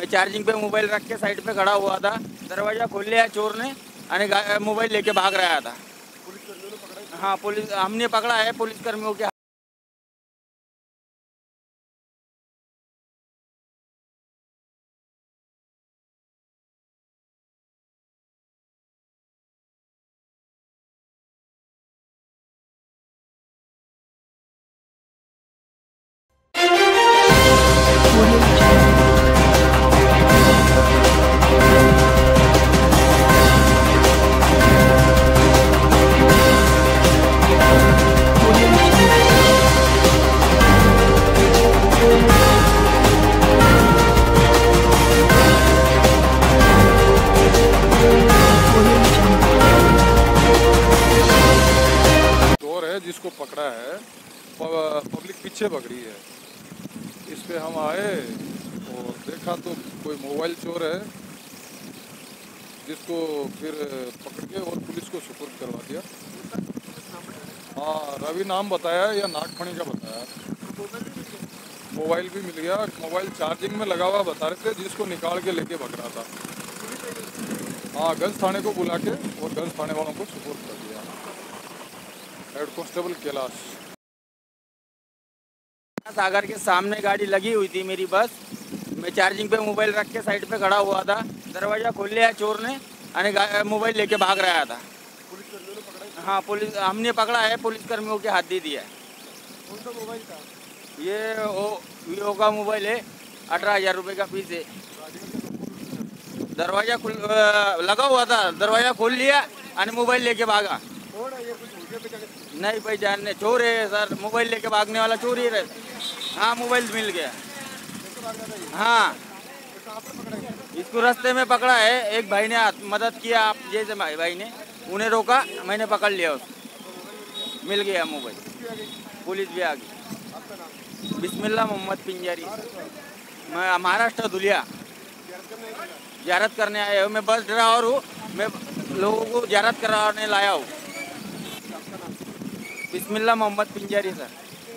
Charging पे mobile रख के साइड पे खड़ा हुआ था। दरवाजा खोल लिया चोर ने और मोबाइल लेके भाग रहा था। पुलिसकर्मियों ने पकड़ा? हाँ, पुलिस हमने पकड़ा है पुलिसकर्मियों के। जिसको पकड़ा है पब्लिक पीछे पकड़ी है। इस पे हम आए और देखा तो कोई मोबाइल चोर है, जिसको फिर पकड़ के और पुलिस को सुपुर्द करवा दिया। हाँ, रवि नाम बताया या नागफणी का बताया। मोबाइल भी मिल गया। मोबाइल चार्जिंग में लगा हुआ बता रहे थे, जिसको निकाल के लेके भग रहा था। हाँ, गंज थाने को बुला के और गंज थाने वालों को सुपुर्द कर दिया। Head constable Kailash. सागर के सामने गाड़ी लगी हुई थी मेरी बस। मैं चार्जिंग पे मोबाइल रख के साइड पे खड़ा हुआ था। दरवाजा खोल लिया चोर ने और मोबाइल लेके भाग रहा था। पुलिसकर्मियों ने पकड़ा? हाँ, पुलिस हमने पकड़ा है पुलिसकर्मियों के हाथ दे दिया है। कौन सा मोबाइल था? ये वीवो का मोबाइल है, 18,000 रुपये का पीस है। दरवाजा लगा हुआ था, दरवाजा खोल लिया और मोबाइल लेके भागा। कौन है ये? कुछ नहीं पहचानने, चोर है सर। मोबाइल लेके भागने वाला चोर ही रहता। हाँ, मोबाइल मिल गया। हाँ, इसको रास्ते में पकड़ा है। एक भाई ने मदद किया, आप जैसे भाई ने उन्हें रोका, मैंने पकड़ लिया उसको, मिल गया मोबाइल। पुलिस भी आ गई। बिस्मिल्लाह मोहम्मद पिंजारी। मैं महाराष्ट्र धुलिया ज़ियारत करने आया हूँ। मैं बस ड्राइवर हूँ, मैं लोगों को ज़ियारत कराने लाया हूँ। बिस्मिल्लाह मोहम्मद पिंजारी सर।